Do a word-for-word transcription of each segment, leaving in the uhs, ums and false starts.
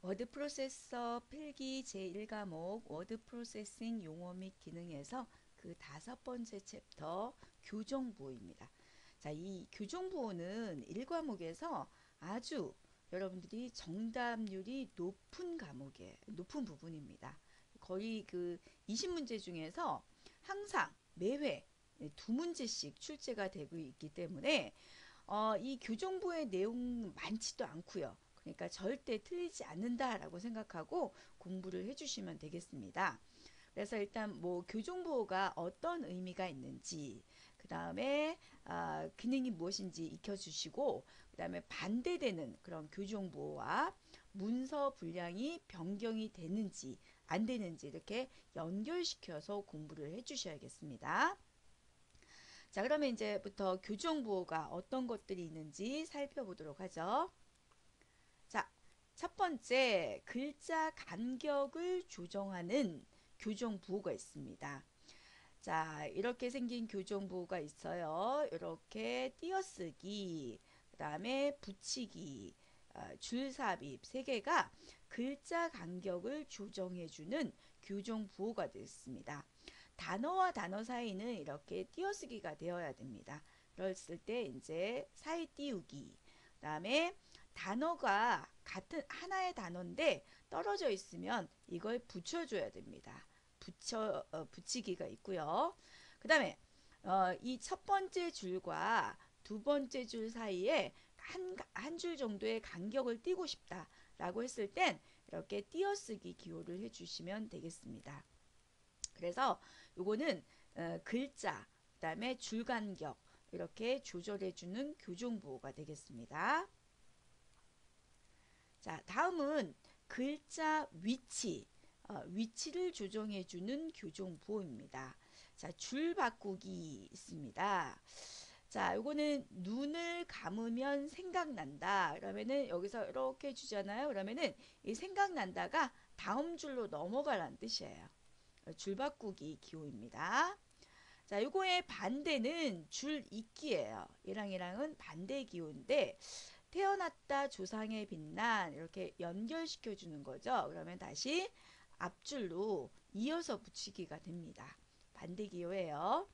워드 프로세서 필기 제일 과목 워드 프로세싱 용어 및 기능에서 그 다섯 번째 챕터 교정보호입니다. 자, 이 교정보호는 일 과목에서 아주 여러분들이 정답률이 높은 과목이에요. 높은 부분입니다. 거의 그 이십 문제 중에서 항상 매회 두 문제씩 출제가 되고 있기 때문에 어, 이 교정보의 내용 많지도 않고요. 그러니까 절대 틀리지 않는다라고 생각하고 공부를 해주시면 되겠습니다. 그래서 일단 뭐 교정보호가 어떤 의미가 있는지, 그 다음에 아, 기능이 무엇인지 익혀주시고, 그 다음에 반대되는 그런 교정보호와 문서 분량이 변경이 되는지 안 되는지 이렇게 연결시켜서 공부를 해주셔야겠습니다. 자, 그러면 이제부터 교정보호가 어떤 것들이 있는지 살펴보도록 하죠. 자, 첫 번째, 글자 간격을 조정하는 교정보호가 있습니다. 자, 이렇게 생긴 교정보호가 있어요. 이렇게 띄어쓰기, 그 다음에 붙이기, 어, 줄삽입 세 개가 글자 간격을 조정해주는 교정보호가 되겠습니다. 단어와 단어 사이는 이렇게 띄어쓰기가 되어야 됩니다. 그랬을 때 이제 사이 띄우기, 그 다음에 단어가 같은 하나의 단어인데 떨어져 있으면 이걸 붙여줘야 됩니다. 붙여 어, 붙이기가 있고요. 그 다음에 어, 이 첫 번째 줄과 두 번째 줄 사이에 한 한 줄 정도의 간격을 띄고 싶다라고 했을 땐 이렇게 띄어쓰기 기호를 해주시면 되겠습니다. 그래서 요거는 어, 글자, 그 다음에 줄 간격 이렇게 조절해주는 교정보호가 되겠습니다. 자, 다음은 글자 위치, 어, 위치를 조정해주는 교정보호입니다. 자, 줄 바꾸기 있습니다. 자, 요거는 눈을 감으면 생각난다. 그러면은 여기서 이렇게 주잖아요. 그러면은 이 생각난다가 다음 줄로 넘어가라는 뜻이에요. 줄 바꾸기 기호입니다. 자, 요거의 반대는 줄 잇기예요. 얘랑 얘랑은 반대 기호인데 태어났다 조상의 빛난 이렇게 연결시켜 주는 거죠. 그러면 다시 앞줄로 이어서 붙이기가 됩니다. 반대 기호예요.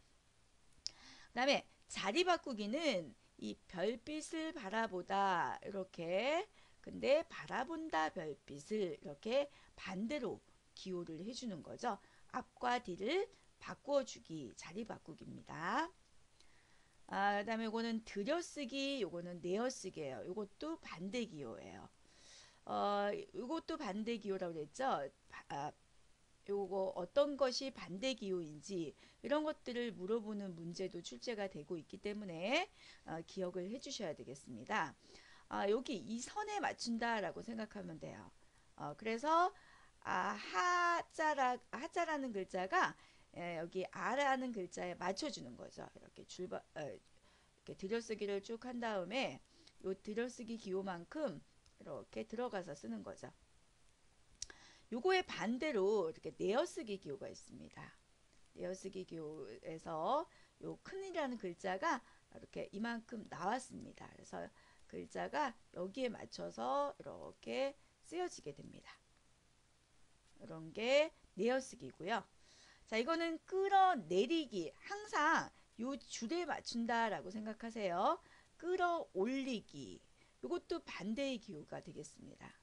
그 다음에 자리 바꾸기는 이 별빛을 바라보다 이렇게 근데 바라본다 별빛을 이렇게 반대로 기호를 해주는 거죠. 앞과 뒤를 바꿔주기 자리 바꾸기입니다. 아, 그 다음에 이거는 들여쓰기, 요거는 내어쓰기예요. 요것도 반대 기호예요. 어, 요것도 반대 기호라고 그랬죠. 아, 요거 어떤 것이 반대 기호인지 이런 것들을 물어보는 문제도 출제가 되고 있기 때문에 어, 기억을 해주셔야 되겠습니다. 아, 여기 이 선에 맞춘다라고 생각하면 돼요. 어, 그래서 아, 하자라, 하자라는 글자가 예, 여기 아라는 글자에 맞춰주는 거죠. 이렇게 줄바, 어, 이렇게 들여쓰기를 쭉 한 다음에 요 들여쓰기 기호만큼 이렇게 들어가서 쓰는 거죠. 요거의 반대로 이렇게 내어쓰기 기호가 있습니다. 내어쓰기 기호에서 요 큰이라는 글자가 이렇게 이만큼 나왔습니다. 그래서 글자가 여기에 맞춰서 이렇게 쓰여지게 됩니다. 이런 게 내어쓰기고요. 자, 이거는 끌어내리기. 항상 요 줄에 맞춘다라고 생각하세요. 끌어올리기. 이것도 반대의 기호가 되겠습니다.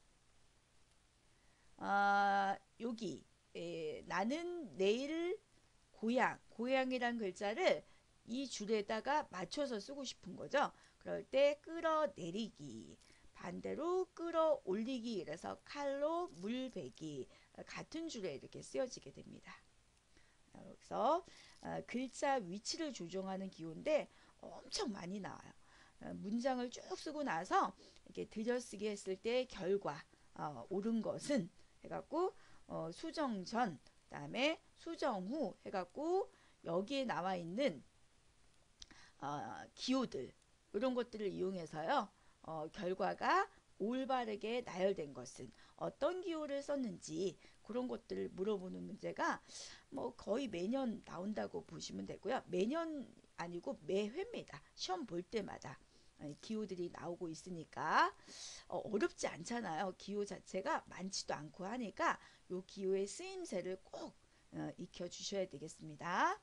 아, 여기 에, 나는 내일 고향, 고향이란 글자를 이 줄에다가 맞춰서 쓰고 싶은 거죠. 그럴 때 끌어내리기, 반대로 끌어올리기, 그래서 칼로 물베기 같은 줄에 이렇게 쓰여지게 됩니다. 그래서 글자 위치를 조정하는 기호인데 엄청 많이 나와요. 문장을 쭉 쓰고 나서 이렇게 들여쓰기 했을 때 결과 어, 옳은 것은 해갖고 어, 수정 전, 그다음에 수정 후 해갖고 여기에 나와 있는 어, 기호들 이런 것들을 이용해서요 어, 결과가 올바르게 나열된 것은 어떤 기호를 썼는지 그런 것들을 물어보는 문제가 뭐 거의 매년 나온다고 보시면 되고요. 매년 아니고 매회입니다. 시험 볼 때마다 기호들이 나오고 있으니까 어, 어렵지 않잖아요. 기호 자체가 많지도 않고 하니까 요 기호의 쓰임새를 꼭 어, 익혀 주셔야 되겠습니다.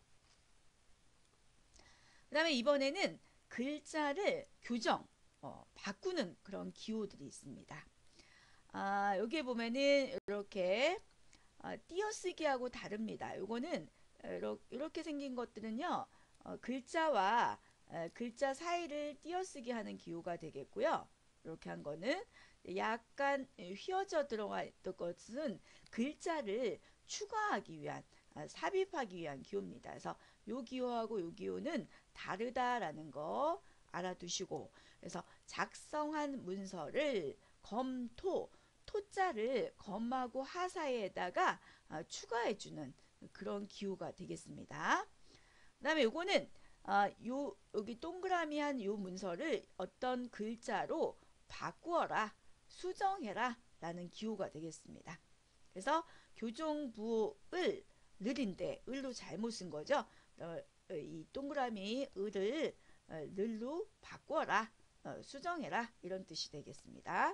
그 다음에 이번에는 글자를 교정, 어, 바꾸는 그런 기호들이 있습니다. 아, 여기에 보면은 이렇게 아, 띄어쓰기하고 다릅니다. 요거는 이렇게 생긴 것들은요, 어, 글자와 에, 글자 사이를 띄어쓰기 하는 기호가 되겠고요. 이렇게 한 거는 약간 휘어져 들어가 있던 것은 글자를 추가하기 위한, 아, 삽입하기 위한 기호입니다. 그래서 요 기호하고 요 기호는 다르다라는 거 알아두시고, 그래서 작성한 문서를 검토, 토자를 검하고 하 사이에다가 아, 추가해주는 그런 기호가 되겠습니다. 그 다음에 요거는 아, 요 여기 동그라미 한 요 문서를 어떤 글자로 바꾸어라, 수정해라 라는 기호가 되겠습니다. 그래서 교정부을 늘인데 을로 잘못 쓴 거죠. 어, 이 동그라미 을을 어, 늘로 바꾸어라, 어, 수정해라 이런 뜻이 되겠습니다.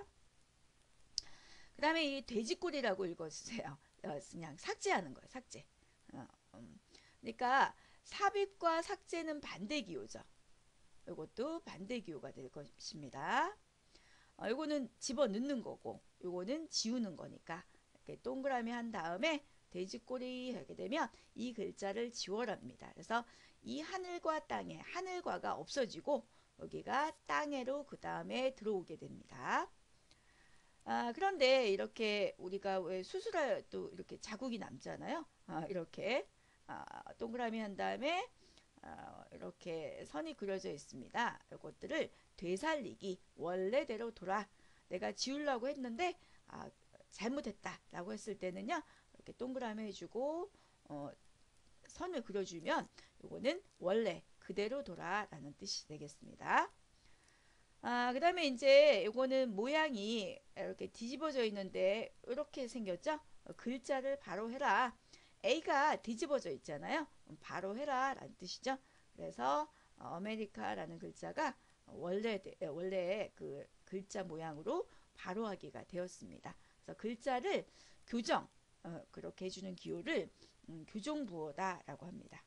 그 다음에 이 돼지꼬리라고 읽어주세요. 어, 그냥 삭제하는 거예요. 삭제. 어, 음. 그러니까 삽입과 삭제는 반대 기호죠. 이것도 반대 기호가 될 것입니다. 어, 이거는 집어넣는 거고 이거는 지우는 거니까 이렇게 동그라미 한 다음에 돼지꼬리 하게 되면 이 글자를 지워랍니다. 그래서 이 하늘과 땅에 하늘과가 없어지고 여기가 땅에로 그 다음에 들어오게 됩니다. 아, 그런데 이렇게 우리가 왜 수술할 또 이렇게 자국이 남잖아요. 아, 이렇게 아, 동그라미 한 다음에 아, 이렇게 선이 그려져 있습니다. 이것들을 되살리기, 원래대로 돌아. 내가 지우려고 했는데 아, 잘못했다 라고 했을 때는요, 이렇게 동그라미 해주고 어, 선을 그려주면 이거는 원래 그대로 돌아 라는 뜻이 되겠습니다. 아, 그 다음에 이제 요거는 모양이 이렇게 뒤집어져 있는데 이렇게 생겼죠? 어, 글자를 바로 해라. A가 뒤집어져 있잖아요. 바로 해라 라는 뜻이죠. 그래서 어, 아메리카라는 글자가 원래 원래 그 글자 모양으로 바로 하기가 되었습니다. 그래서 글자를 교정, 어, 그렇게 해주는 기호를 음, 교정부호다라고 합니다.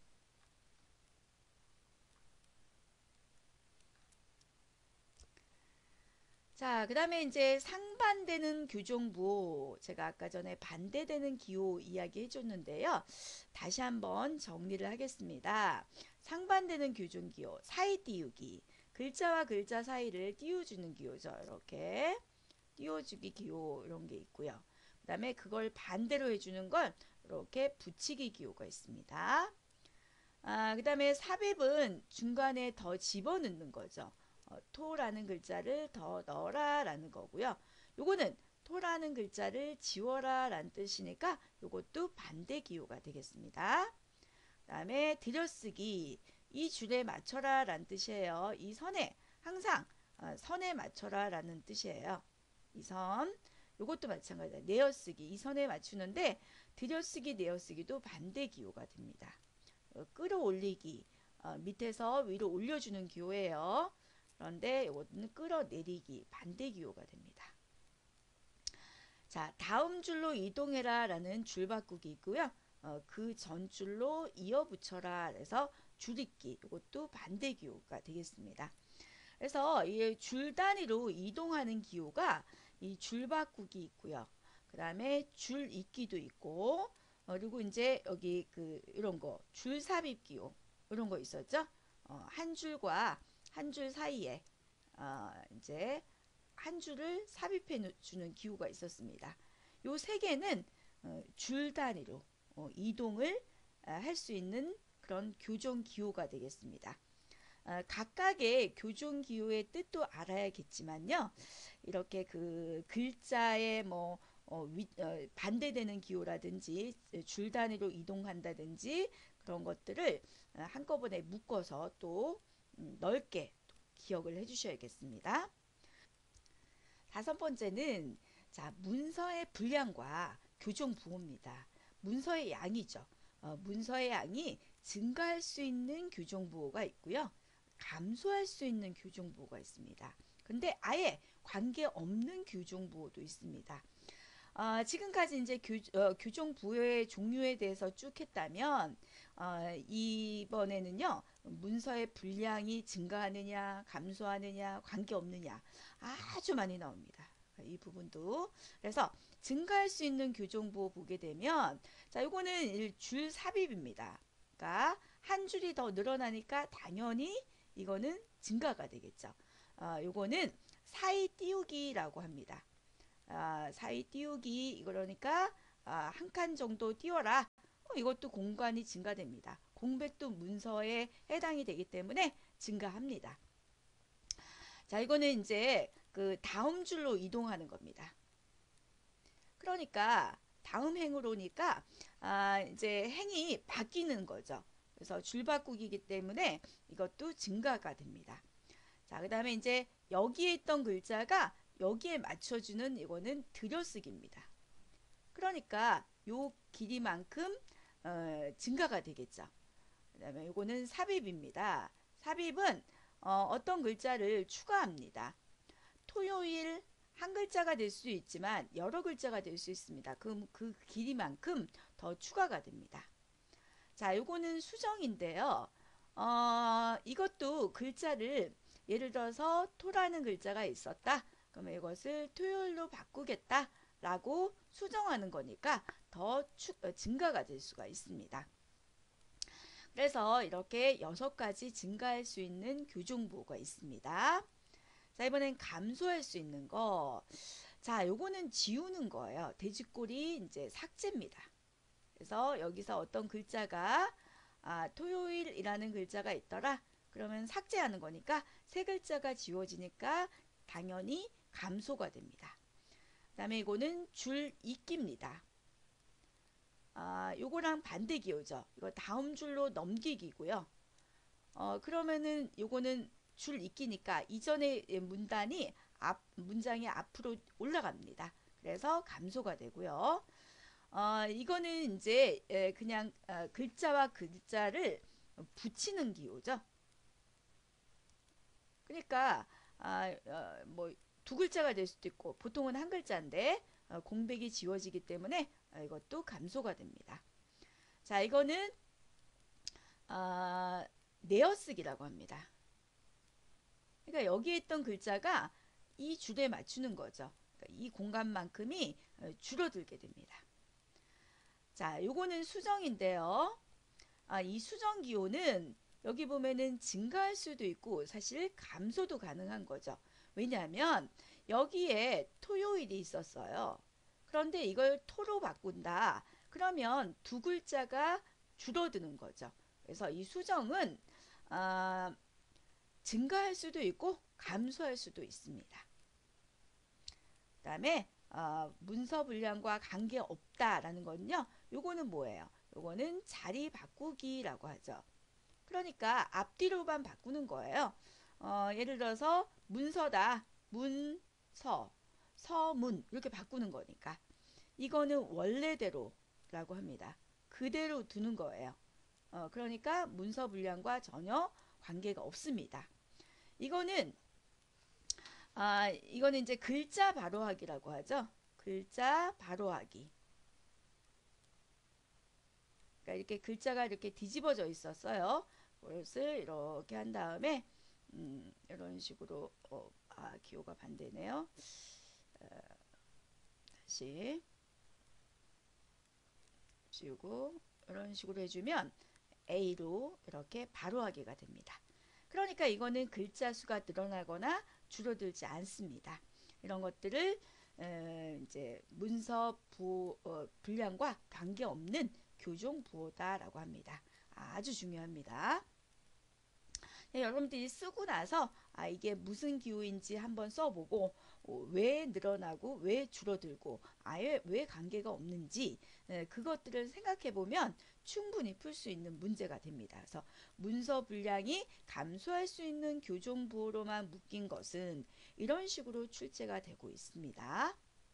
자, 그 다음에 이제 상반되는 교정부, 제가 아까 전에 반대되는 기호 이야기 해줬는데요. 다시 한번 정리를 하겠습니다. 상반되는 교정기호, 사이 띄우기. 글자와 글자 사이를 띄워주는 기호죠. 이렇게 띄워주기 기호 이런 게 있고요. 그 다음에 그걸 반대로 해주는 걸 이렇게 붙이기 기호가 있습니다. 아, 그 다음에 삽입은 중간에 더 집어넣는 거죠. 어, 토라는 글자를 더 넣어라 라는 거고요. 요거는 토라는 글자를 지워라 라는 뜻이니까 요것도 반대 기호가 되겠습니다. 그 다음에 들여쓰기, 이 줄에 맞춰라 라는 뜻이에요. 이 선에 항상 어, 선에 맞춰라 라는 뜻이에요. 이 선, 요것도 마찬가지다. 내어쓰기, 이 선에 맞추는데 들여쓰기, 내어쓰기도 반대 기호가 됩니다. 어, 끌어올리기, 어, 밑에서 위로 올려주는 기호예요. 그런데 이거는 끌어내리기, 반대 기호가 됩니다. 자, 다음 줄로 이동해라 라는 줄 바꾸기 있고요. 어, 그 전 줄로 이어붙여라 해서 줄잇기, 이것도 반대 기호가 되겠습니다. 그래서 이 줄 단위로 이동하는 기호가 이 줄 바꾸기 있고요. 그 다음에 줄 잇기도 있고, 어, 그리고 이제 여기 그 이런 거 줄 삽입 기호 이런 거 있었죠. 어, 한 줄과 한 줄 사이에 어, 이제 한 줄을 삽입해 주는 기호가 있었습니다. 요 세 개는 어, 줄 단위로 어, 이동을 어, 할 수 있는 그런 교정 기호가 되겠습니다. 어, 각각의 교정 기호의 뜻도 알아야겠지만요. 이렇게 그 글자의 뭐 어, 위, 어, 반대되는 기호라든지 줄 단위로 이동한다든지 그런 것들을 어, 한꺼번에 묶어서 또 음, 넓게 기억을 해주셔야겠습니다. 다섯 번째는 자, 문서의 분량과 교정 부호입니다. 문서의 양이죠. 어, 문서의 양이 증가할 수 있는 교정 부호가 있고요. 감소할 수 있는 교정부호가 있습니다. 근데 아예 관계없는 교정부호도 있습니다. 어, 지금까지 이제 교, 어, 교정부호의 종류에 대해서 쭉 했다면 어, 이번에는요 문서의 분량이 증가하느냐 감소하느냐 관계없느냐 아주 많이 나옵니다. 이 부분도 그래서 증가할 수 있는 교정부호 보게 되면 자 요거는 줄 삽입입니다. 그러니까 한 줄이 더 늘어나니까 당연히 이거는 증가가 되겠죠. 어, 요거는 사이 띄우기라고 합니다. 아, 사이 띄우기 그러니까 아, 한 칸 정도 띄워라. 어, 이것도 공간이 증가됩니다. 공백도 문서에 해당이 되기 때문에 증가합니다. 자, 이거는 이제 그 다음 줄로 이동하는 겁니다. 그러니까 다음 행으로 오니까 아, 이제 행이 바뀌는 거죠. 그래서 줄 바꾸기이기 때문에 이것도 증가가 됩니다. 자, 그 다음에 이제 여기에 있던 글자가 여기에 맞춰주는 이거는 들여쓰기입니다. 그러니까 요 길이만큼 어, 증가가 되겠죠. 그 다음에 이거는 삽입입니다. 삽입은 어, 어떤 글자를 추가합니다. 토요일 한 글자가 될 수 있지만 여러 글자가 될 수 있습니다. 그럼 그 길이만큼 더 추가가 됩니다. 자, 요거는 수정인데요. 어, 이것도 글자를 예를 들어서 토라는 글자가 있었다. 그러면 이것을 토요일로 바꾸겠다 라고 수정하는 거니까 더 추, 어, 증가가 될 수가 있습니다. 그래서 이렇게 여섯 가지 증가할 수 있는 교정부호가 있습니다. 자, 이번엔 감소할 수 있는 거. 자, 요거는 지우는 거예요. 돼지꼬리 이제 삭제입니다. 그래서 여기서 어떤 글자가 아, 토요일이라는 글자가 있더라. 그러면 삭제하는 거니까 세 글자가 지워지니까 당연히 감소가 됩니다. 그 다음에 이거는 줄 잇기입니다. 아, 요거랑 반대 기호죠. 이거 다음 줄로 넘기기고요. 어, 그러면은 요거는 줄 잇기니까 이전의 문단이 앞, 문장이 앞으로 올라갑니다. 그래서 감소가 되고요. 어, 이거는 이제 그냥 어, 글자와 글자를 붙이는 기호죠. 그러니까 아, 어, 뭐 두 글자가 될 수도 있고 보통은 한 글자인데 어, 공백이 지워지기 때문에 어, 이것도 감소가 됩니다. 자, 이거는 어, 내어쓰기라고 합니다. 그러니까 여기에 있던 글자가 이 줄에 맞추는 거죠. 그러니까 이 공간만큼이 어, 줄어들게 됩니다. 자, 요거는 수정인데요. 아, 이 수정 기호는 여기 보면은 증가할 수도 있고 사실 감소도 가능한 거죠. 왜냐하면 여기에 토요일이 있었어요. 그런데 이걸 토로 바꾼다. 그러면 두 글자가 줄어드는 거죠. 그래서 이 수정은 아, 증가할 수도 있고 감소할 수도 있습니다. 그 다음에 어, 문서 분량과 관계없다라는 건요. 요거는 뭐예요? 요거는 자리 바꾸기라고 하죠. 그러니까 앞뒤로만 바꾸는 거예요. 어, 예를 들어서 문서다. 문서, 서문 이렇게 바꾸는 거니까. 이거는 원래대로라고 합니다. 그대로 두는 거예요. 어, 그러니까 문서 분량과 전혀 관계가 없습니다. 이거는 아, 이거는 이제 글자 바로하기라고 하죠. 글자 바로하기. 그러니까 이렇게 글자가 이렇게 뒤집어져 있었어요. 그것을 이렇게 한 다음에 음, 이런 식으로 어, 아, 기호가 반대네요. 어, 다시 지우고 이런 식으로 해주면 A로 이렇게 바로하기가 됩니다. 그러니까 이거는 글자 수가 늘어나거나 줄어들지 않습니다. 이런 것들을 에, 이제 문서 부, 어, 분량과 관계없는 교정 부호다라고 합니다. 아주 중요합니다. 네, 여러분들이 쓰고 나서 아, 이게 무슨 기호인지 한번 써보고 어, 왜 늘어나고 왜 줄어들고 아예 왜 관계가 없는지 네, 그것들을 생각해 보면 충분히 풀 수 있는 문제가 됩니다. 그래서 문서 분량이 감소할 수 있는 교정 부호로만 묶인 것은 이런 식으로 출제가 되고 있습니다.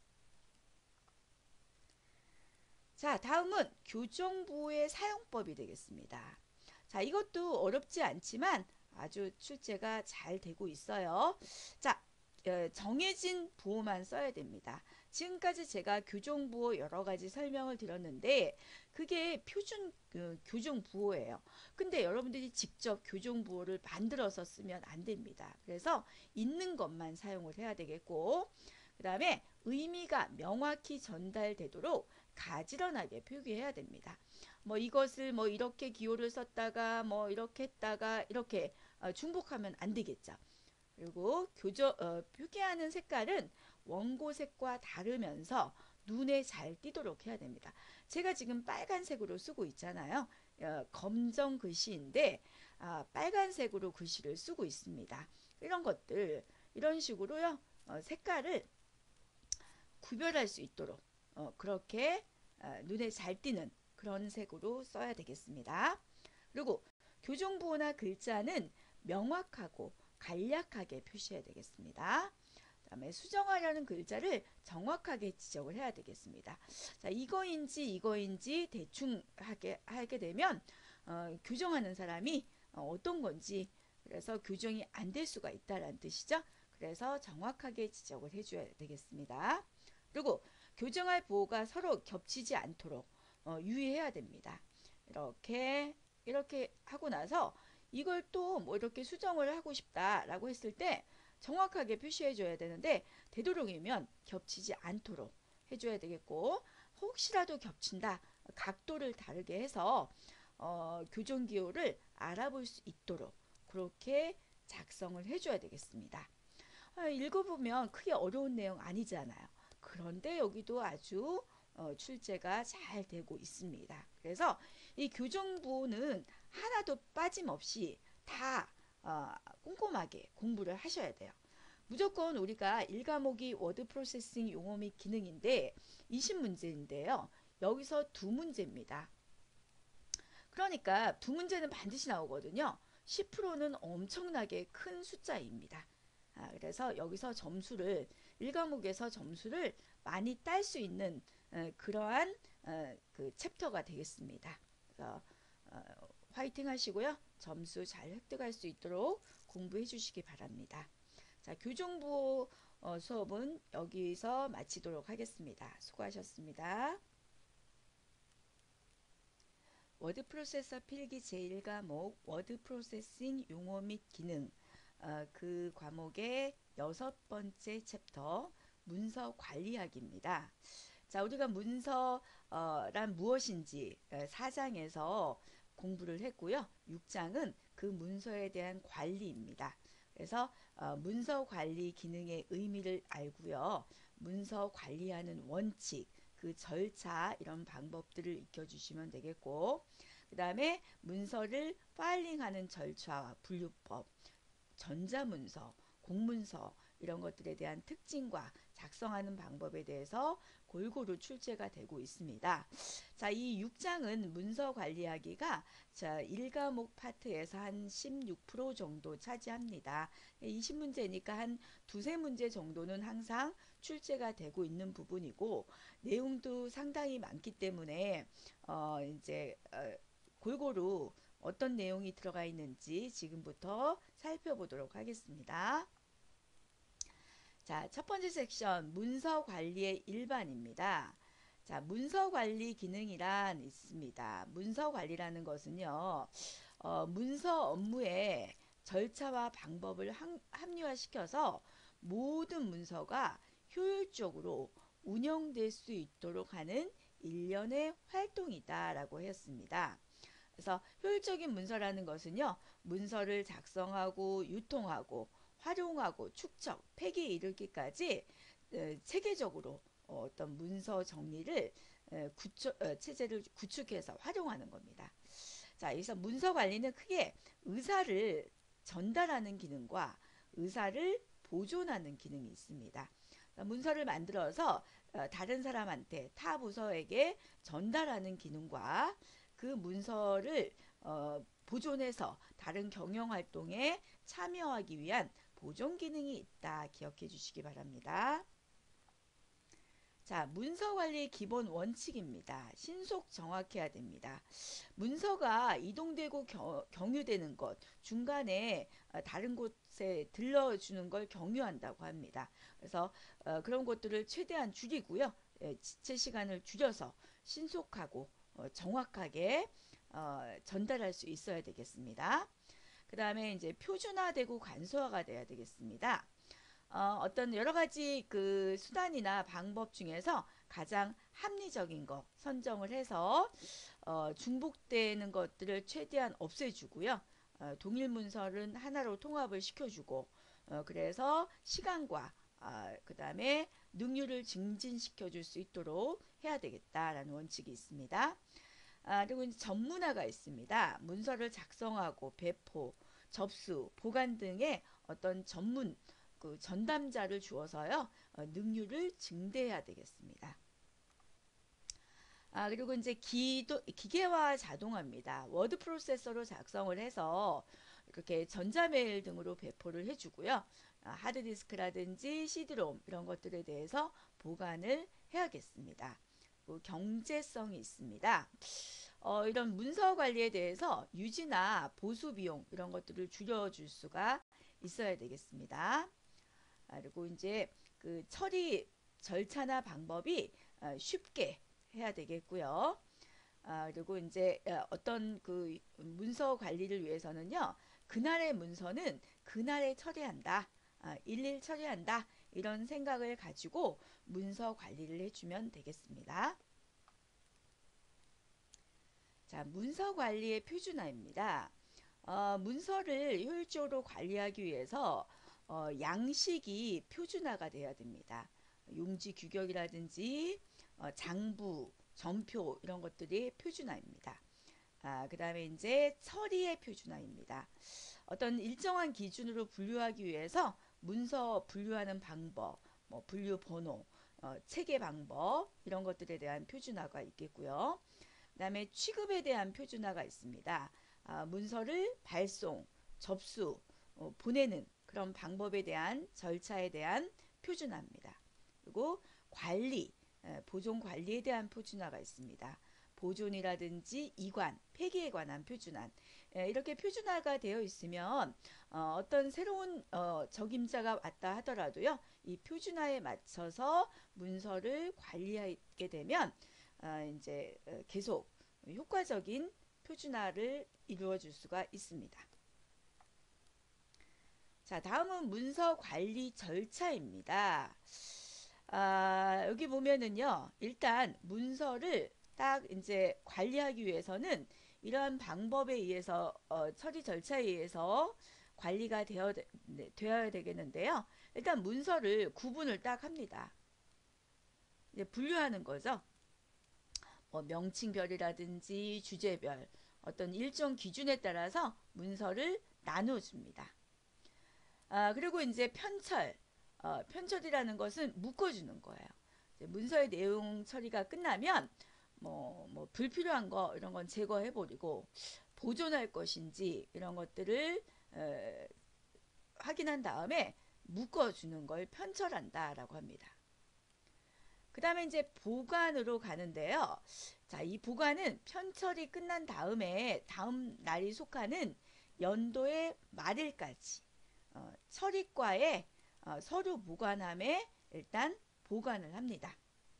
자, 다음은 교정부호의 사용법이 되겠습니다. 자, 이것도 어렵지 않지만 아주 출제가 잘 되고 있어요. 자, 어, 정해진 부호만 써야 됩니다. 지금까지 제가 교정 부호 여러 가지 설명을 드렸는데 그게 표준 그, 교정 부호예요. 근데 여러분들이 직접 교정 부호를 만들어서 쓰면 안 됩니다. 그래서 있는 것만 사용을 해야 되겠고, 그 다음에 의미가 명확히 전달되도록 가지런하게 표기해야 됩니다. 뭐 이것을 뭐 이렇게 기호를 썼다가 뭐 이렇게 했다가 이렇게 어, 중복하면 안 되겠죠. 그리고 교정, 어, 표기하는 색깔은 원고색과 다르면서 눈에 잘 띄도록 해야 됩니다. 제가 지금 빨간색으로 쓰고 있잖아요. 어, 검정 글씨인데 아, 빨간색으로 글씨를 쓰고 있습니다. 이런 것들 이런 식으로요. 어, 색깔을 구별할 수 있도록 어, 그렇게 어, 눈에 잘 띄는 그런 색으로 써야 되겠습니다. 그리고 교정부호나 글자는 명확하고 간략하게 표시해야 되겠습니다. 그다음에 수정하려는 글자를 정확하게 지적을 해야 되겠습니다. 자, 이거인지 이거인지 대충 하게 하게 되면 어, 교정하는 사람이 어, 떤 건지 그래서 교정이 안 될 수가 있다라는 뜻이죠. 그래서 정확하게 지적을 해줘야 되겠습니다. 그리고 교정할 부호가 서로 겹치지 않도록 어, 유의해야 됩니다. 이렇게 이렇게 하고 나서 이걸 또 뭐 이렇게 수정을 하고 싶다라고 했을 때 정확하게 표시해 줘야 되는데 되도록이면 겹치지 않도록 해줘야 되겠고 혹시라도 겹친다 각도를 다르게 해서 어, 교정 기호를 알아볼 수 있도록 그렇게 작성을 해줘야 되겠습니다. 아, 읽어보면 크게 어려운 내용 아니잖아요. 그런데 여기도 아주 어, 출제가 잘 되고 있습니다. 그래서 이 교정부는 하나도 빠짐없이 다 어, 꼼꼼하게 공부를 하셔야 돼요. 무조건 우리가 일 과목이 워드 프로세싱 용어 및 기능인데 이십 문제인데요. 여기서 두 문제입니다. 그러니까 두 문제는 반드시 나오거든요. 십 퍼센트는 엄청나게 큰 숫자입니다. 아, 그래서 여기서 점수를 일 과목에서 점수를 많이 딸 수 있는 어, 그러한 어, 그 챕터가 되겠습니다. 그래서 어, 화이팅 하시고요. 점수 잘 획득할 수 있도록 공부해 주시기 바랍니다. 자, 교정부 어, 수업은 여기서 마치도록 하겠습니다. 수고하셨습니다. 워드 프로세서 필기 제일 과목 워드 프로세싱 용어 및 기능 어, 그 과목의 여섯 번째 챕터 문서 관리하기입니다. 자, 우리가 문서란 무엇인지 사 장에서 공부를 했고요. 육 장은 그 문서에 대한 관리입니다. 그래서 어, 문서 관리 기능의 의미를 알고요. 문서 관리하는 원칙, 그 절차 이런 방법들을 익혀주시면 되겠고 그 다음에 문서를 파일링하는 절차와 분류법, 전자문서, 공문서 이런 것들에 대한 특징과 작성하는 방법에 대해서 골고루 출제가 되고 있습니다. 자, 이 육 장은 문서 관리하기가 자, 일 과목 파트에서 한 십육 퍼센트 정도 차지합니다. 이십 문제니까 한 두세 문제 정도는 항상 출제가 되고 있는 부분이고 내용도 상당히 많기 때문에 어, 이제 어, 골고루 어떤 내용이 들어가 있는지 지금부터 살펴보도록 하겠습니다. 자, 첫 번째 섹션 문서 관리의 일반입니다. 자, 문서 관리 기능이란 있습니다. 문서 관리라는 것은요, 어, 문서 업무에 절차와 방법을 함, 합리화시켜서 모든 문서가 효율적으로 운영될 수 있도록 하는 일련의 활동이다라고 했습니다. 그래서 효율적인 문서라는 것은요, 문서를 작성하고 유통하고 활용하고 축적, 폐기에 이르기까지 체계적으로 어떤 문서 정리를 구축, 체제를 구축해서 활용하는 겁니다. 자, 여기서 문서 관리는 크게 의사를 전달하는 기능과 의사를 보존하는 기능이 있습니다. 문서를 만들어서 다른 사람한테 타 부서에게 전달하는 기능과 그 문서를 어, 보존해서 다른 경영 활동에 참여하기 위한 보존 기능이 있다 기억해 주시기 바랍니다. 자, 문서 관리 기본 원칙입니다. 신속 정확해야 됩니다. 문서가 이동되고 겨, 경유되는 것, 중간에 어, 다른 곳에 들러주는 걸 경유한다고 합니다. 그래서 어, 그런 것들을 최대한 줄이고요. 예, 지체 시간을 줄여서 신속하고 어, 정확하게 어, 전달할 수 있어야 되겠습니다. 그 다음에 이제 표준화되고 간소화가 돼야 되겠습니다. 어, 어떤 여러 가지 그 수단이나 방법 중에서 가장 합리적인 거 선정을 해서 어, 중복되는 것들을 최대한 없애주고요. 어, 동일 문서는 하나로 통합을 시켜주고 어, 그래서 시간과 어, 그 다음에 능률을 증진시켜 줄 수 있도록 해야 되겠다라는 원칙이 있습니다. 아, 그리고 이제 전문화가 있습니다. 문서를 작성하고 배포, 접수, 보관 등의 어떤 전문 그 전담자를 주어서요. 어, 능률을 증대해야 되겠습니다. 아, 그리고 이제 기도, 기계화 자동화입니다. 워드 프로세서로 작성을 해서 이렇게 전자메일 등으로 배포를 해주고요. 아, 하드디스크라든지 씨디롬 이런 것들에 대해서 보관을 해야겠습니다. 그 경제성이 있습니다. 어, 이런 문서 관리에 대해서 유지나 보수 비용 이런 것들을 줄여줄 수가 있어야 되겠습니다. 아, 그리고 이제 그 처리 절차나 방법이 어, 쉽게 해야 되겠고요. 아, 그리고 이제 어, 어떤 그 문서 관리를 위해서는요. 그날의 문서는 그날에 처리한다. 아, 일일 처리한다. 이런 생각을 가지고 문서 관리를 해주면 되겠습니다. 자, 문서 관리의 표준화입니다. 어, 문서를 효율적으로 관리하기 위해서 어, 양식이 표준화가 돼야 됩니다. 용지 규격이라든지 어, 장부, 전표 이런 것들이 표준화입니다. 아, 그 다음에 이제 처리의 표준화입니다. 어떤 일정한 기준으로 분류하기 위해서 문서 분류하는 방법, 뭐 분류 번호, 어, 체계 방법 이런 것들에 대한 표준화가 있겠고요. 그 다음에 취급에 대한 표준화가 있습니다. 아, 문서를 발송, 접수, 어, 보내는 그런 방법에 대한 절차에 대한 표준화입니다. 그리고 관리, 에, 보존 관리에 대한 표준화가 있습니다. 보존이라든지 이관, 폐기에 관한 표준화. 에, 이렇게 표준화가 되어 있으면 어, 어떤 새로운 어, 적임자가 왔다 하더라도요. 이 표준화에 맞춰서 문서를 관리하게 되면 어, 이제 어, 계속 효과적인 표준화를 이루어 줄 수가 있습니다. 자, 다음은 문서 관리 절차입니다. 아, 여기 보면은요, 일단 문서를 딱 이제 관리하기 위해서는 이러한 방법에 의해서 어, 처리 절차에 의해서 관리가 되어 네, 되어야 되겠는데요. 일단 문서를 구분을 딱 합니다. 이제 분류하는 거죠. 뭐 명칭별이라든지 주제별 어떤 일정 기준에 따라서 문서를 나눠줍니다. 아, 그리고 이제 편철, 어, 편철이라는 것은 묶어주는 거예요. 문서의 내용 처리가 끝나면 뭐, 뭐 불필요한 거 이런 건 제거해버리고 보존할 것인지 이런 것들을 에, 확인한 다음에 묶어주는 걸 편철한다라고 합니다. 그 다음에 이제 보관으로 가는데요. 자, 이 보관은 편철이 끝난 다음에 다음 날이 속하는 연도의 말일까지 어, 처리과에 어, 서류 보관함에 일단 보관을 합니다.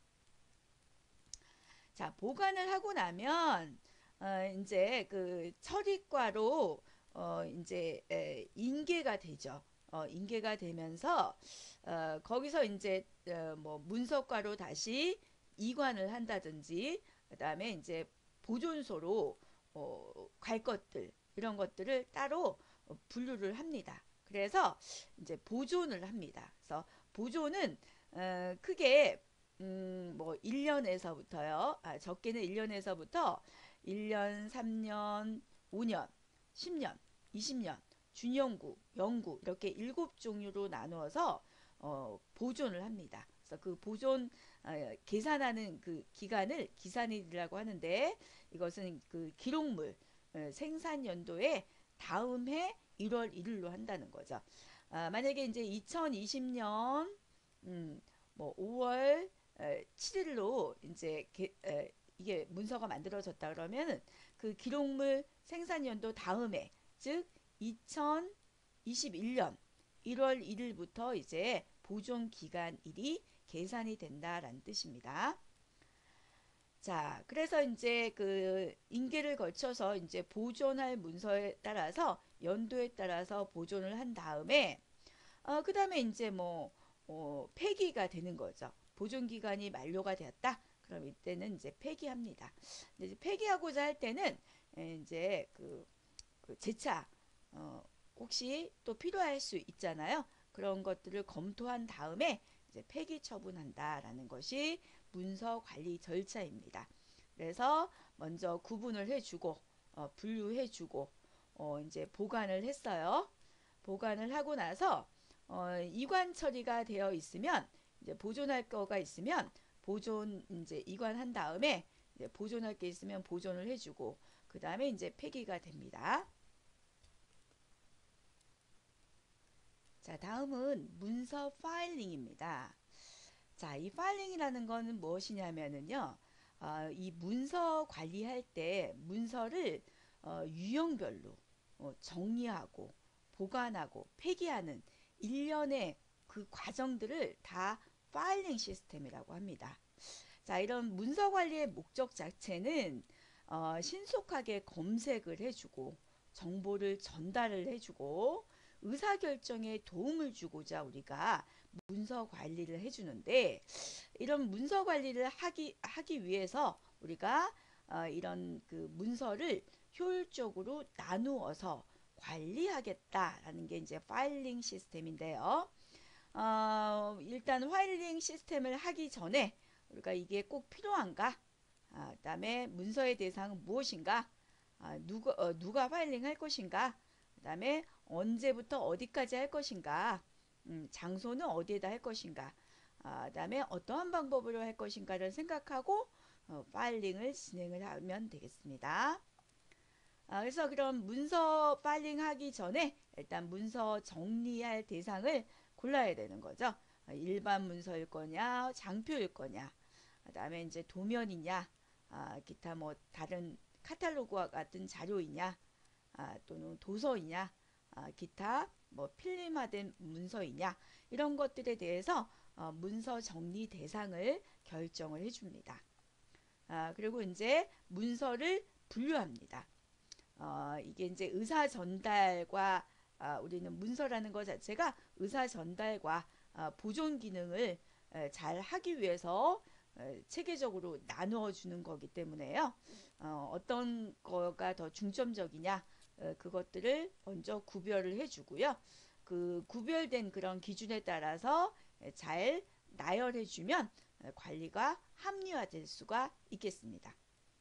자, 보관을 하고 나면 어, 이제 그 처리과로 어, 이제 에, 인계가 되죠. 어, 인계가 되면서 어, 거기서 이제 어, 뭐 문서과로 다시 이관을 한다든지 그다음에 이제 보존소로 어, 갈 것들 이런 것들을 따로 어, 분류를 합니다. 그래서 이제 보존을 합니다. 그래서 보존은 어, 크게 음, 뭐 일 년에서부터요. 아, 적게는 일 년에서부터 일 년, 삼 년, 오 년, 십 년, 이십 년, 준연구, 연구 이렇게 일곱 종류로 나누어서 어, 보존을 합니다. 그래서 그 보존 어, 계산하는 그 기간을 기산일이라고 하는데 이것은 그 기록물 어, 생산 연도에 다음 해 일월 일일로 한다는 거죠. 아, 만약에 이제 이천이십 년 음, 뭐 오월 칠 일로 이제 게, 에, 이게 문서가 만들어졌다 그러면 그 기록물 생산연도 다음에 즉 이천이십일 년 일월 일일부터 이제 보존 기간일이 계산이 된다라는 뜻입니다. 자, 그래서 이제 그 인계를 거쳐서 이제 보존할 문서에 따라서 연도에 따라서 보존을 한 다음에 어, 그 다음에 이제 뭐 어, 폐기가 되는 거죠. 보존 기간이 만료가 되었다. 그럼 이때는 이제 폐기합니다. 이제 폐기하고자 할 때는 이제 그, 그 재차 어, 혹시 또 필요할 수 있잖아요. 그런 것들을 검토한 다음에 이제 폐기 처분한다라는 것이 문서 관리 절차입니다. 그래서 먼저 구분을 해주고 어, 분류해주고 어, 이제 보관을 했어요. 보관을 하고 나서 어, 이관 처리가 되어 있으면 이제 보존할 거가 있으면 보존 이제 이관한 다음에 이제 보존할 게 있으면 보존을 해주고 그 다음에 이제 폐기가 됩니다. 자, 다음은 문서 파일링입니다. 자, 이 파일링이라는 거는 무엇이냐면은요, 어, 이 문서 관리할 때 문서를 어, 유형별로 어, 정리하고 보관하고 폐기하는 일련의 그 과정들을 다 파일링 시스템이라고 합니다. 자, 이런 문서 관리의 목적 자체는 어, 신속하게 검색을 해주고 정보를 전달을 해주고 의사결정에 도움을 주고자 우리가 문서 관리를 해주는데 이런 문서 관리를 하기, 하기 위해서 우리가 어, 이런 그 문서를 효율적으로 나누어서 관리하겠다라는 게 이제 파일링 시스템인데요. 어, 일단 파일링 시스템을 하기 전에 우리가 이게 꼭 필요한가? 아, 그다음에 문서의 대상은 무엇인가? 아, 누가 어, 누가 파일링 할 것인가? 그다음에 언제부터 어디까지 할 것인가? 음, 장소는 어디에다 할 것인가? 아, 그다음에 어떠한 방법으로 할 것인가를 생각하고 어, 파일링을 진행을 하면 되겠습니다. 아, 그래서 그럼 문서 파일링하기 전에 일단 문서 정리할 대상을 골라야 되는 거죠. 아, 일반 문서일 거냐, 장표일 거냐, 그다음에 이제 도면이냐, 아, 기타 뭐 다른 카탈로그와 같은 자료이냐, 아, 또는 도서이냐, 아, 기타 뭐 필름화된 문서이냐 이런 것들에 대해서 어, 문서 정리 대상을 결정을 해줍니다. 아, 그리고 이제 문서를 분류합니다. 어, 이게 이제 의사 전달과 아, 우리는 문서라는 것 자체가 의사 전달과 아, 보존 기능을 에, 잘 하기 위해서 에, 체계적으로 나누어 주는 거기 때문에요. 어, 어떤 거가 더 중점적이냐 에, 그것들을 먼저 구별을 해주고요. 그 구별된 그런 기준에 따라서 에, 잘 나열해 주면 관리가 합리화될 수가 있겠습니다.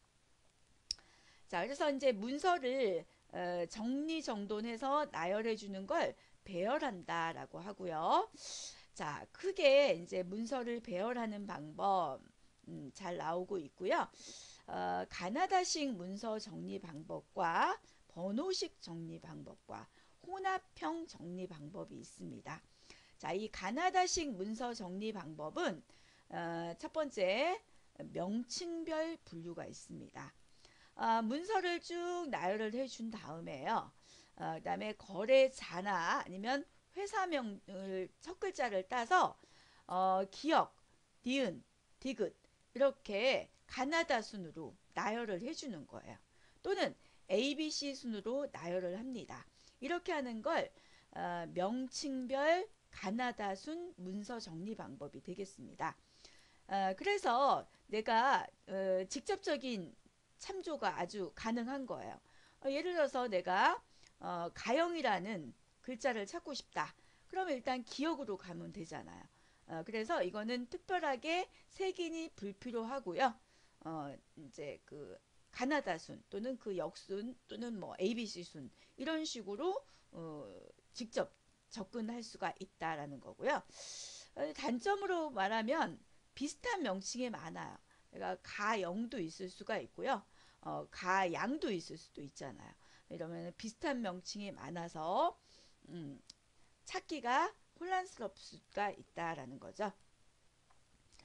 자, 그래서 이제 문서를 어, 정리정돈해서 나열해 주는 걸 배열한다라고 하고요. 자, 크게 이제 문서를 배열하는 방법 음, 잘 나오고 있고요. 어, 가나다식 문서 정리 방법과 번호식 정리 방법과 혼합형 정리 방법이 있습니다. 자, 이 가나다식 문서 정리 방법은 어, 첫 번째 명칭별 분류가 있습니다. 아, 문서를 쭉 나열을 해준 다음에요. 어, 그다음에 거래자나 아니면 회사명을 첫 글자를 따서 어, 기역, 니은, 디귿 이렇게 가나다 순으로 나열을 해주는 거예요. 또는 에이비씨 순으로 나열을 합니다. 이렇게 하는 걸 어, 명칭별 가나다 순 문서 정리 방법이 되겠습니다. 어, 그래서 내가 어, 직접적인 참조가 아주 가능한 거예요. 어, 예를 들어서 내가 어, 가영이라는 글자를 찾고 싶다. 그러면 일단 기억으로 가면 되잖아요. 어, 그래서 이거는 특별하게 색인이 불필요하고요. 어, 이제 그 가나다 순 또는 그 역순 또는 뭐 에이비씨 순 이런 식으로 어, 직접 접근할 수가 있다라는 거고요. 어, 단점으로 말하면 비슷한 명칭이 많아요. 그러니까 가영도 있을 수가 있고요. 어, 가양도 있을 수도 있잖아요. 이러면 비슷한 명칭이 많아서 음, 찾기가 혼란스럽을 수가 있다라는 거죠.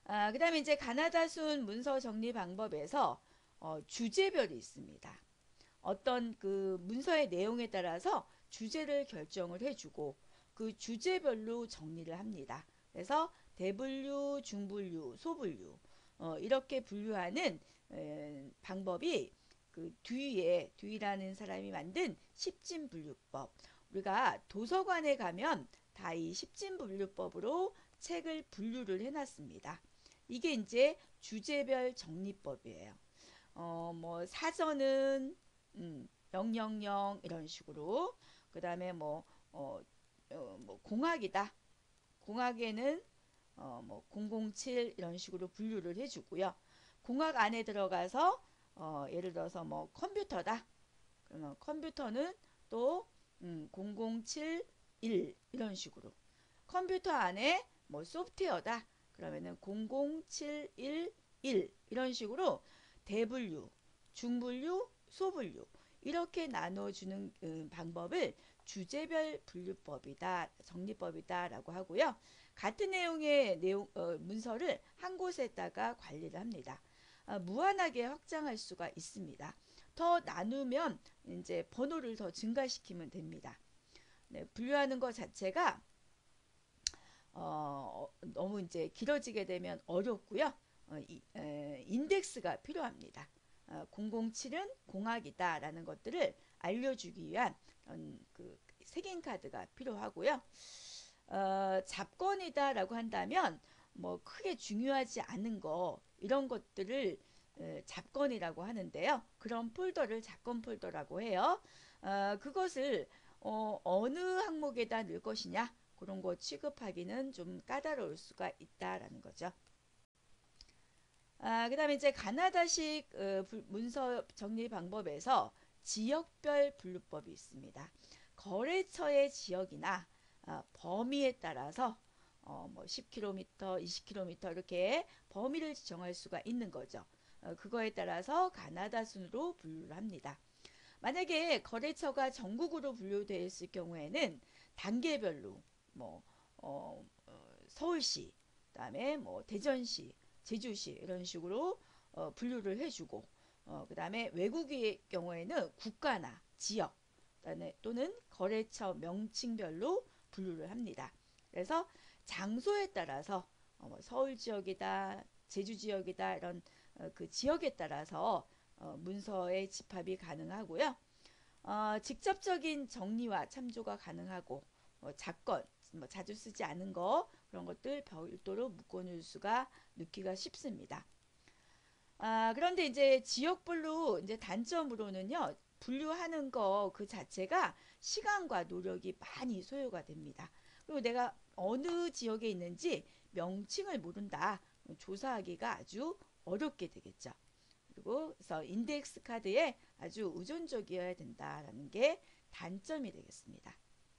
아, 그다음에 이제 가나다 순 문서 정리 방법에서 어, 주제별이 있습니다. 어떤 그 문서의 내용에 따라서 주제를 결정을 해주고 그 주제별로 정리를 합니다. 그래서 대분류, 중분류, 소분류 어, 이렇게 분류하는 에, 방법이 그 듀이의 듀이라는 사람이 만든 십진분류법. 우리가 도서관에 가면 다 이 십진분류법으로 책을 분류를 해놨습니다. 이게 이제 주제별 정리법이에요. 어, 뭐 사전은 음, 영영영 이런 식으로 그 다음에 뭐, 어, 어, 뭐 공학이다. 공학에는 어, 뭐 공공칠 이런 식으로 분류를 해주고요. 공학 안에 들어가서 어, 예를 들어서 뭐 컴퓨터다. 그러면 컴퓨터는 또 음, 공공칠일 이런 식으로 컴퓨터 안에 뭐 소프트웨어다. 그러면은 공공칠일일 이런 식으로 대분류, 중분류, 소분류 이렇게 나눠주는 음, 방법을 주제별 분류법이다, 정리법이다라고 하고요. 같은 내용의 내용 어, 문서를 한 곳에다가 관리를 합니다. 아, 무한하게 확장할 수가 있습니다. 더 나누면 이제 번호를 더 증가시키면 됩니다. 네, 분류하는 것 자체가 어, 너무 이제 길어지게 되면 어렵고요. 어, 이, 에, 인덱스가 필요합니다. 어, 공공칠은 공학이다라는 것들을 알려주기 위한 음, 그 색인 카드가 필요하고요. 어, 잡권이다라고 한다면 뭐 크게 중요하지 않은 거 이런 것들을 에, 잡권이라고 하는데요. 그런 폴더를 잡권 폴더라고 해요. 어, 그것을 어, 어느 항목에다 넣을 것이냐 그런 거 취급하기는 좀 까다로울 수가 있다라는 거죠. 아, 그다음에 이제 가나다식 어, 문서 정리 방법에서 지역별 분류법이 있습니다. 거래처의 지역이나 어, 범위에 따라서 어, 뭐 십 킬로미터, 이십 킬로미터 이렇게 범위를 정할 수가 있는 거죠. 어, 그거에 따라서 가나다 순으로 분류를 합니다. 만약에 거래처가 전국으로 분류되어 있을 경우에는 단계별로 뭐 어, 어, 서울시, 그다음에 뭐 대전시, 제주시 이런 식으로 어, 분류를 해주고 어, 그다음에 외국의 경우에는 국가나 지역 또는 거래처 명칭별로 분류를 합니다. 그래서 장소에 따라서 어, 뭐 서울 지역이다, 제주 지역이다 이런 어, 그 지역에 따라서 어, 문서의 집합이 가능하고요. 어, 직접적인 정리와 참조가 가능하고 뭐 작건, 뭐 자주 쓰지 않은 거 그런 것들 별도로 묶어놓을 수가 넣기가 쉽습니다. 아, 그런데 이제 지역별로 이제 단점으로는요. 분류하는 거 그 자체가 시간과 노력이 많이 소요가 됩니다. 그리고 내가 어느 지역에 있는지 명칭을 모른다. 조사하기가 아주 어렵게 되겠죠. 그리고 그래서 인덱스 카드에 아주 의존적이어야 된다라는 게 단점이 되겠습니다.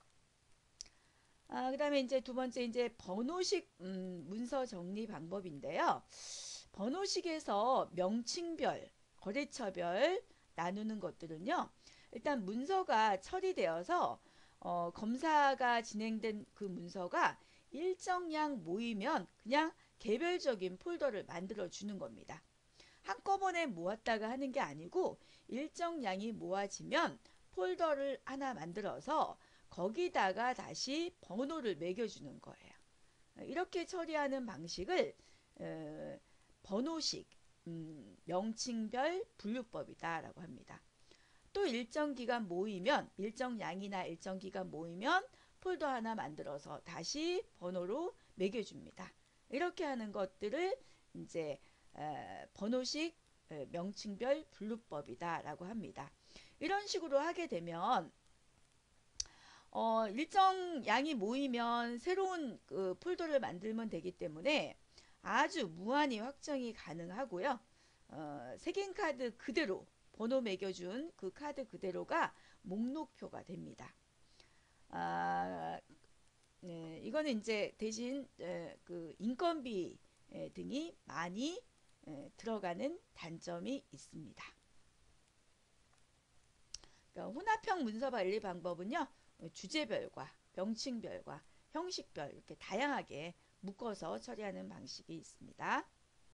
아, 그다음에 이제 두 번째 이제 번호식 음, 문서 정리 방법인데요. 번호식에서 명칭별, 거래처별 나누는 것들은요. 일단 문서가 처리되어서 어, 검사가 진행된 그 문서가 일정량 모이면 그냥 개별적인 폴더를 만들어 주는 겁니다. 한꺼번에 모았다가 하는 게 아니고 일정량이 모아지면 폴더를 하나 만들어서 거기다가 다시 번호를 매겨주는 거예요. 이렇게 처리하는 방식을 어, 번호식 음, 명칭별 분류법이다라고 합니다. 또 일정 기간 모이면 일정 양이나 일정 기간 모이면 폴더 하나 만들어서 다시 번호로 매겨줍니다. 이렇게 하는 것들을 이제 에, 번호식 에, 명칭별 분류법이다라고 합니다. 이런 식으로 하게 되면 어, 일정 양이 모이면 새로운 그 폴더를 만들면 되기 때문에 아주 무한히 확정이 가능하고요. 어, 색인 카드 그대로 번호 매겨준 그 카드 그대로가 목록표가 됩니다. 아, 네, 이거는 이제 대신 에, 그 인건비 에, 등이 많이 에, 들어가는 단점이 있습니다. 그러니까 혼합형 문서 관리 방법은요. 주제별과 명칭별과 형식별 이렇게 다양하게 묶어서 처리하는 방식이 있습니다.